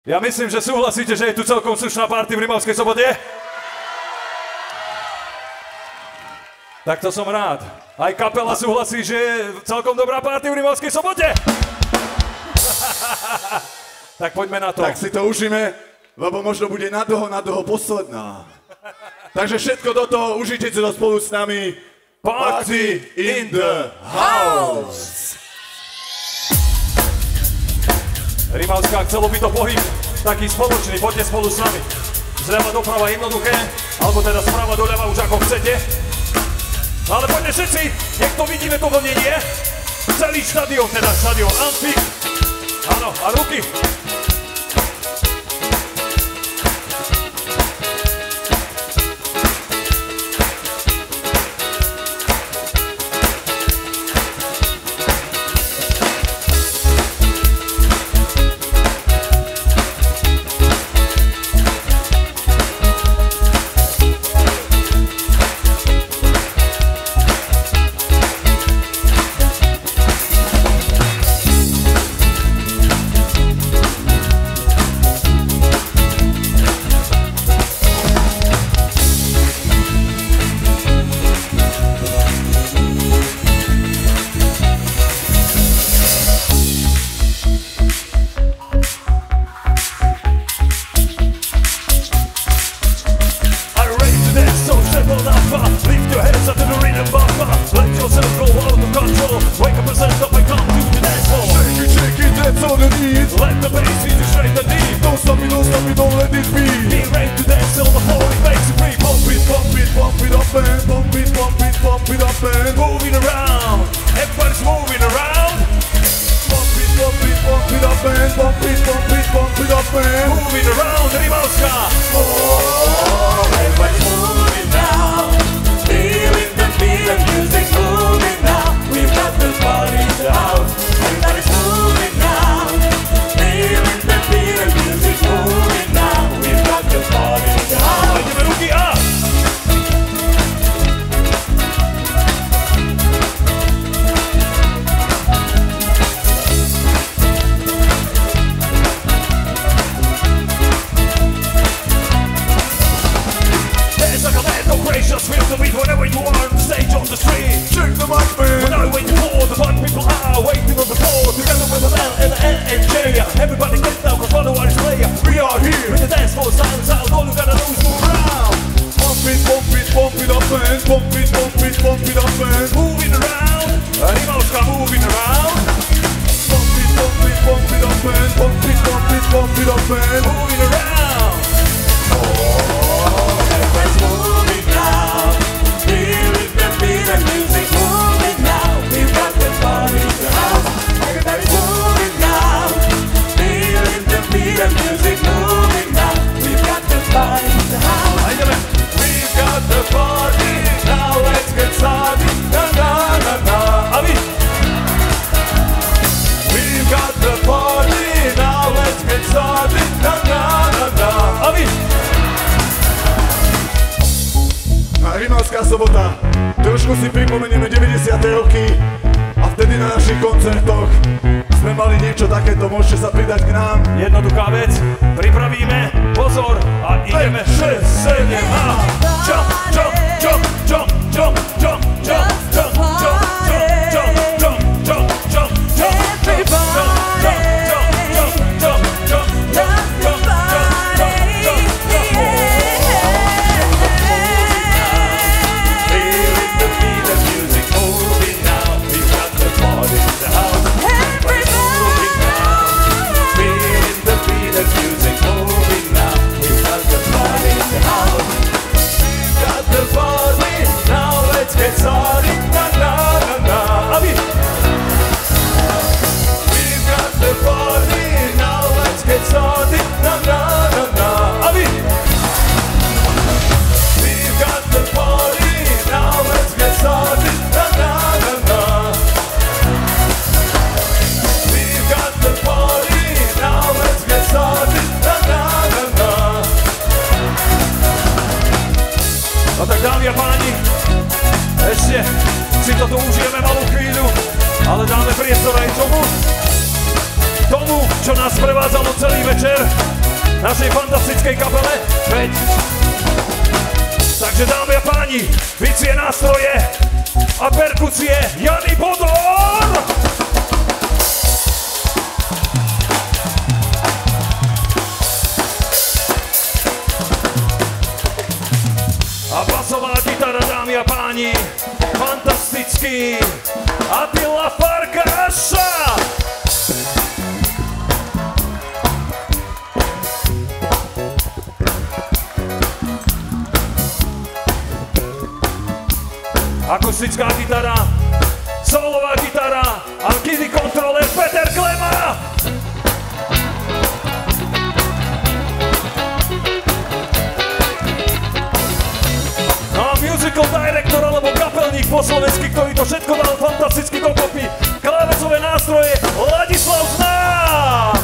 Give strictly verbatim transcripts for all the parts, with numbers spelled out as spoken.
Ja myslím, že súhlasíte, že je tu celkom slušná party v Rimavskej Sobote? Tak to som rád. Aj kapela súhlasí, že je celkom dobrá party v Rimavskej Sobote? Tak poďme na to. Tak si to užíme, lebo možno bude na dlho, na dlho posledná. Takže všetko do toho, užite si to spolu s nami. Party in the house! Rimavská, chcelo by to pohyb taký spoločný, poďte spolu s nami. Zľava doprava jednoduché, alebo teda sprava doľava už ako chcete. Ale poďte všetci, nech to vidíme to vlnenie. Celý štadión, teda štadión Amfik. Áno, a ruky. Sobota. Trošku si pripomenieme deväťdesiate roky a vtedy na našich koncertoch sme mali niečo takéto, môžete sa pridať k nám. Jednoduchá vec, pripravíme, pozor a ideme šesť, sedem a jump, jump, jump, jump, jump, jump, jump, jump, jump, jump, jump, jump, jump, jump, Dámy a páni, ešte si toto užijeme malú chvíľu, ale dáme priestor aj tomu, tomu, čo nás prevádzalo celý večer. našej fantastickej kapele. Veď. Takže dámy a páni, bicie nástroje a perkusie Jany Bodor! A basová gitara, dámy a páni, fantastický Attila Farkáša! Akustická gitara, solová gitara a kedy kontroler Peter Klema! No a musical director alebo kapelník po slovensky, ktorý to všetko dal fantasticky dokopy, klávesové nástroje Ladislav Znám!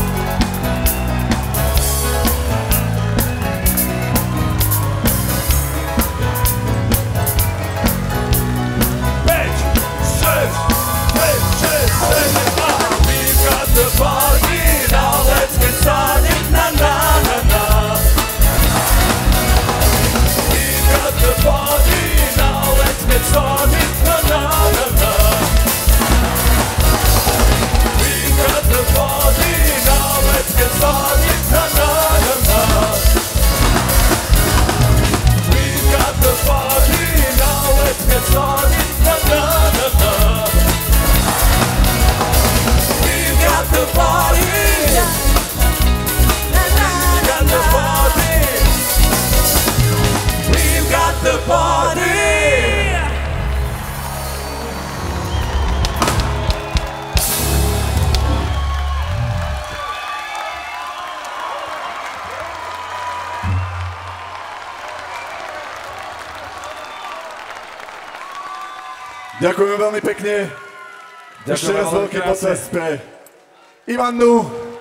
The party, now let's get started, na na na na. We've got the party, now let's get started, na na na na. We've got the party, now let's get started, na na na na. We've got the party, now let's get started, na na na na. The party, na, na, na, got the party. We've got the party. Ďakujem veľmi pekne. Ešte raz veľký potles pre Ivanu.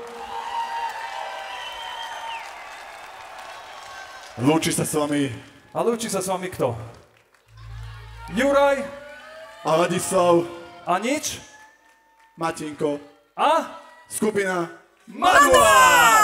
Lúči sa s vami. A lúči sa s vami kto? Juraj. A Ladislav. A nič? Matinko. A? Skupina Manuál!